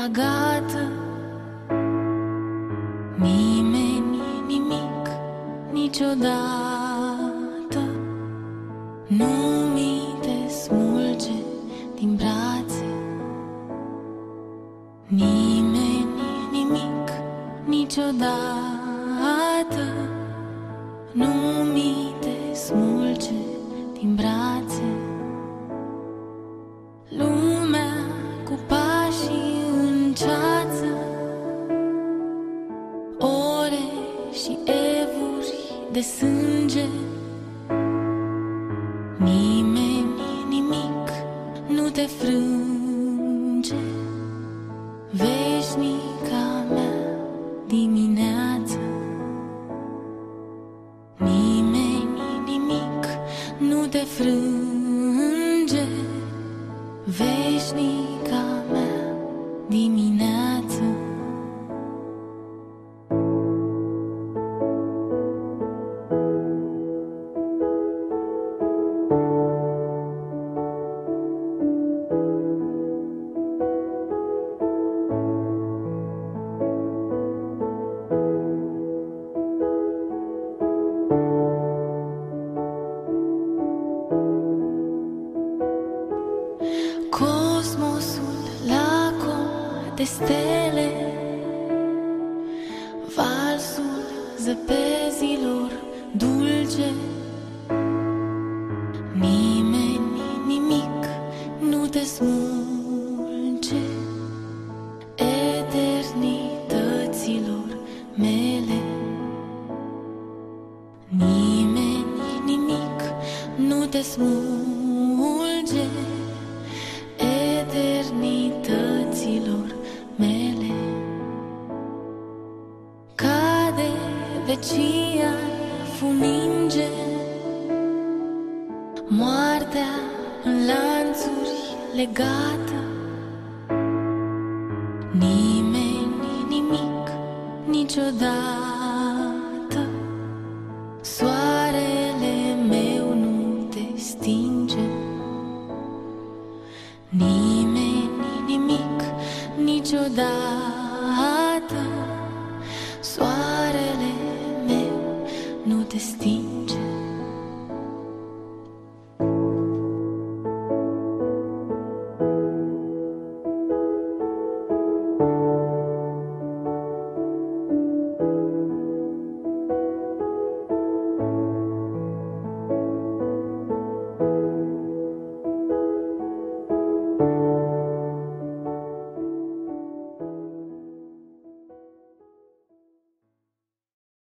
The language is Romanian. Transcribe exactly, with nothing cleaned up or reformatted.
agată. Nimeni nimic niciodată nu mi te smulge din brațe. Nimeni nimic niciodată nu mi te smulge din brațe. Lumea cu pașii în ceață, ore și evuri de sânge. Nimeni nimic nu te frânge. Veșnica mea dimineață. Nimeni nimic nu te frânge. Veșnica mea dimineață. Cosmosul lacom de stele, valsul zăpezilor dulce. Nimeni nimic nu te smulge eternităților mele. Nimeni nimic nu te smulge eternităților mele. Cade vecia funinge, moartea în lanțuri legată. Nimeni nimic niciodată. Soarele meu nu te stinge. Nimeni nimic niciodată.